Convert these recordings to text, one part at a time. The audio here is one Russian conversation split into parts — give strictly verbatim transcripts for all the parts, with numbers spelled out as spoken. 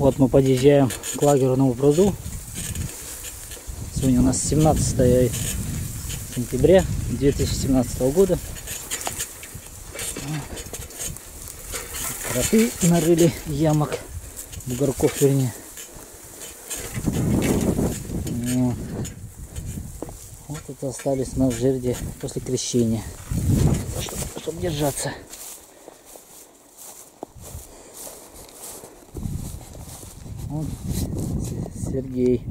Вот мы подъезжаем к лагерному пруду. Сегодня у нас семнадцатое сентября две тысячи семнадцатого года. Кроты нарыли ямок, бугорков вернее. Вот, вот это остались на жерди после крещения, чтобы, чтобы держаться. Вот Сергей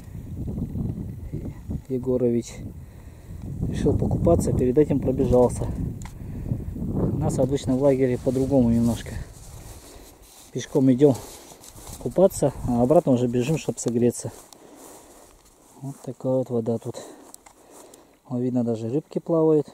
Егорович решил покупаться, перед этим пробежался. У нас обычно в лагере по-другому немножко. Пешком идем купаться, а обратно уже бежим, чтобы согреться. Вот такая вот вода тут. Вот видно, даже рыбки плавают.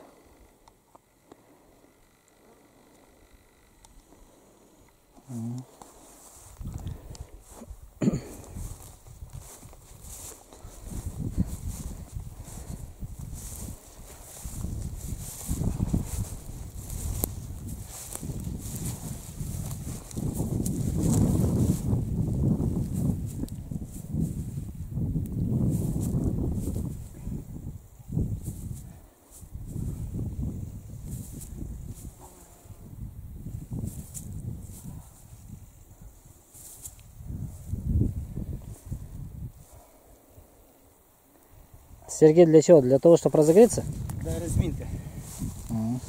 Сергей, для чего? Для того, чтобы разогреться? Да, разминка. А.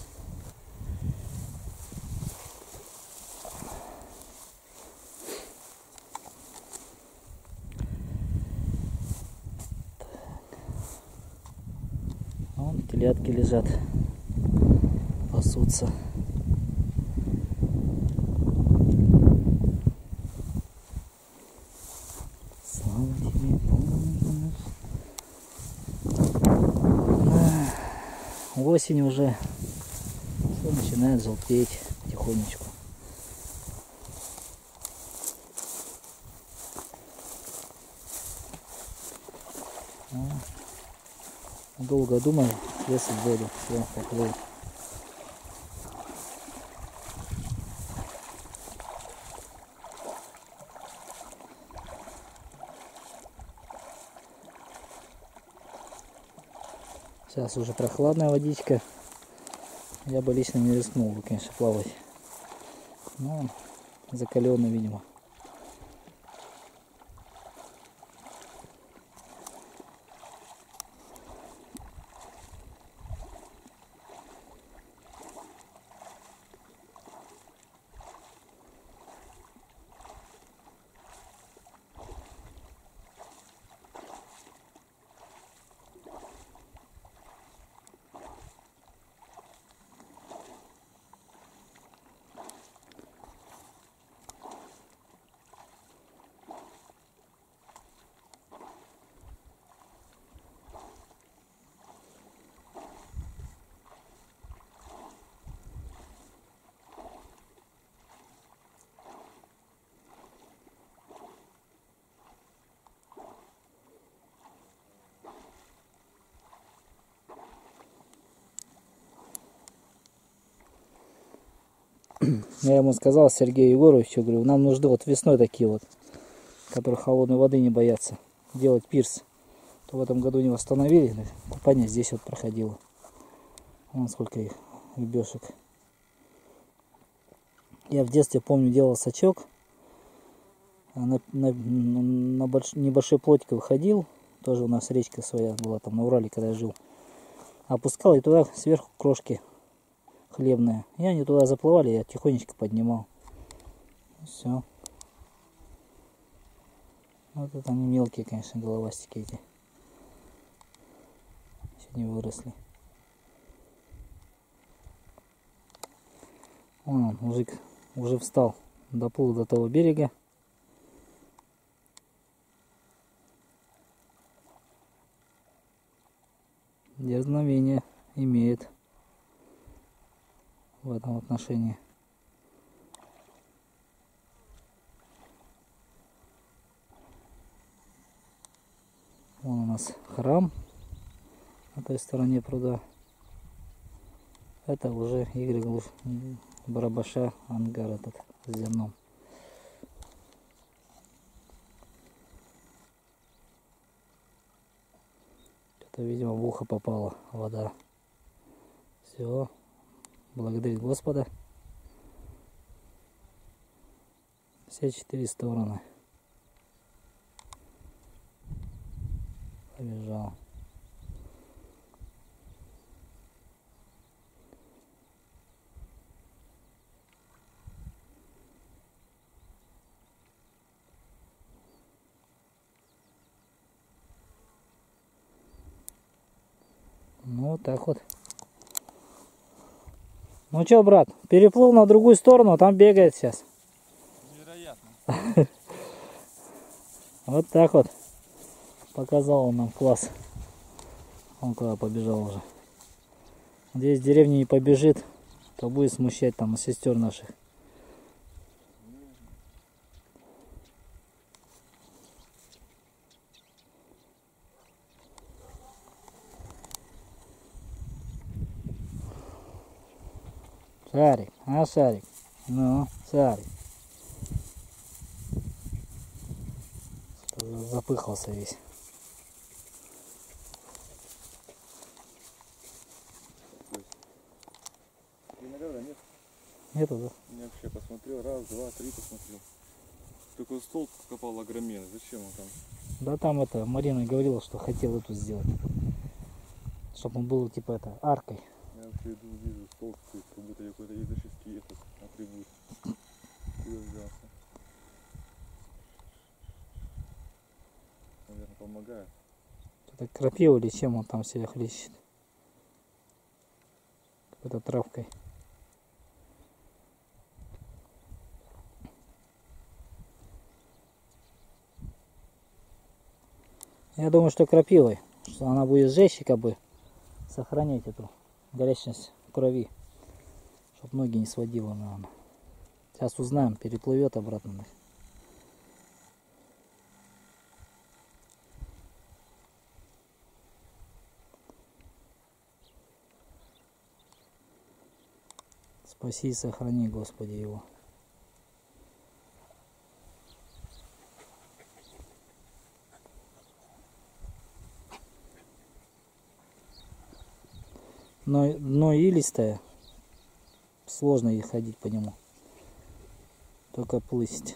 Вон телятки лежат, пасутся. Слава тебе, Боже. Осень уже, все начинает желтеть потихонечку. Долго думал, если в воду, все, поплыл. Сейчас уже прохладная водичка. Я бы лично не рискнул бы, конечно, плавать. Но закаленный, видимо. Я ему сказал, Сергею Егоровичу, говорю, нам нужны вот весной такие вот, которые холодной воды не боятся, делать пирс. То в этом году не восстановили, купание здесь вот проходило. Вон сколько их, рыбешек. Я в детстве, помню, делал сачок, на, на, на больш, небольшой плотик выходил, тоже у нас речка своя была там на Урале, когда я жил. Опускал и туда сверху крошки хлебные. И они туда заплывали, я тихонечко поднимал. Все. Вот это они мелкие, конечно, головастики эти. Еще не выросли. Вон он, мужик, уже встал. Доплыл до того берега. Дерзновение имеет в этом отношении. Вон у нас храм на той стороне пруда. Это уже Игорь Барабаша, ангар этот с зерном. Это, видимо, в ухо попала вода. Все. Благодарить Господа. Все четыре стороны. Побежал. Ну вот так вот. Ну что, брат, переплыл на другую сторону, там бегает сейчас. Невероятно. Вот так вот. Показал он нам класс. Он куда побежал уже. Надеюсь, в деревне не побежит, то будет смущать там сестер наших. Шарик, а Шарик? Ну, Шарик. Запыхался весь. Винограда нет? Нету, да? Я вообще посмотрел, раз, два, три посмотрел. Только стол копал огроменный, зачем он там? Да там это, Марина говорила, что хотел эту сделать. Чтобы он был типа это, аркой. Я вообще иду, вижу стол, как будто какой-то языческий этот атрибут. Куда взялся? Наверное, помогает. Это крапива или чем он там себя хлещет? Какой-то травкой. Я думаю, что крапивой, что она будет жечь и как бы сохранять эту горячность крови, чтобы ноги не сводило, наверное. Сейчас узнаем, переплывет обратно. Спаси и сохрани, Господи, его. Но дно илистое, сложно и ходить по нему, только плыть.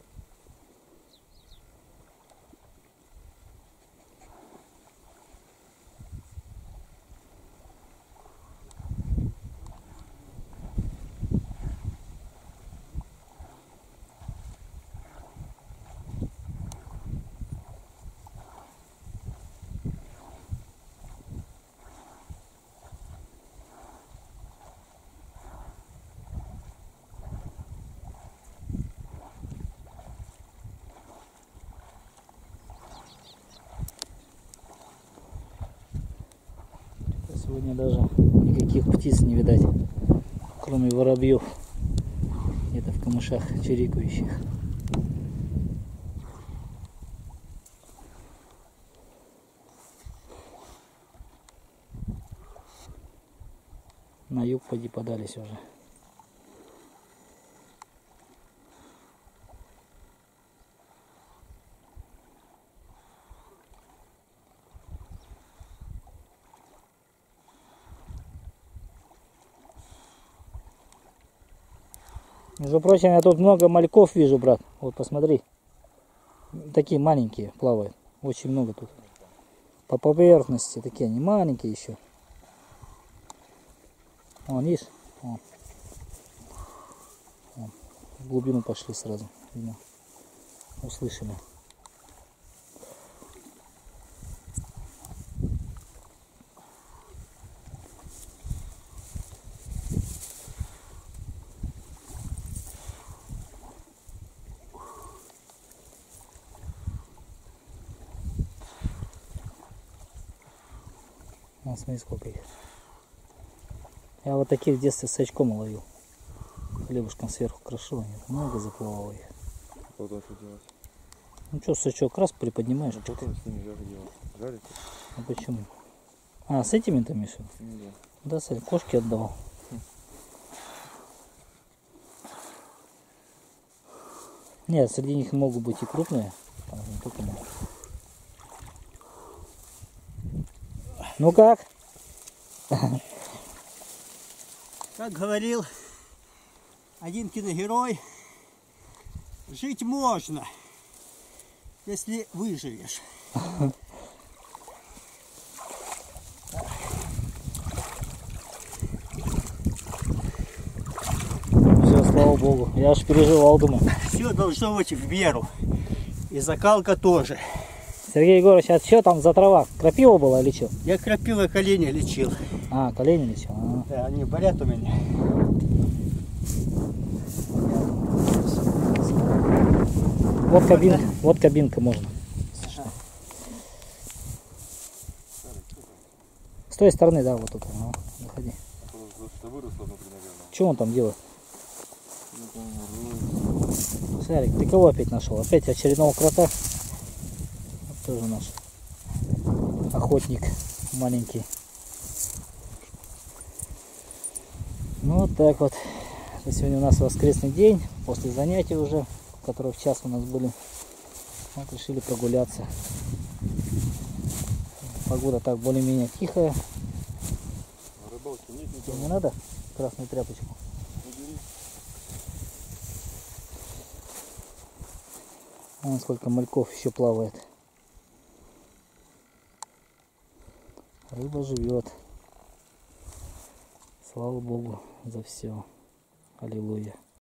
Сегодня даже никаких птиц не видать, кроме воробьев, где-то в камышах чирикающих. На юг поди подались уже. Между прочим, я тут много мальков вижу, брат. Вот посмотри. Такие маленькие плавают. Очень много тут. По поверхности такие, они маленькие еще. Вон, видишь? Вон. Вон. В глубину пошли сразу. Видно. Услышали. Вот смотри, сколько их. Я вот таких в детстве с очком ловил. Хлебушком сверху крошил, нет, много заплывало их. Потом что делать? Ну что, сачок раз приподнимаешь. Ну, потом с ними как делать? Жарить? А почему? А, с этими-то, Миша? Ну, да. Да, Саль, кошки отдал. Хм. Нет, среди них могут быть и крупные. Там не только могут. Ну как? Как говорил один киногерой, жить можно, если выживешь. Все, слава богу. Я аж переживал, думаю. Все должно быть в меру. И закалка тоже. Сергей Егорович, а что там за трава? Крапива была или что? Я крапивой колени лечил. А, колени лечил. А. Да, они болят у меня. Вот кабинка, вот кабинка можно. С той стороны, да, вот тут. Ага, заходи. Что выросло внутри, наверное. Что он там делает? Сарик, ты кого опять нашел? Опять очередного крота? Вот тоже наш охотник маленький. Ну вот так вот. Сегодня у нас воскресный день, после занятий уже, которые в час у нас были. Вот решили прогуляться. Погода так более-менее тихая. На рыбалке нет Тебе никого. не надо красную тряпочку? Убери. Вон сколько мальков еще плавает. Рыба живет. Слава Богу за все. Аллилуйя.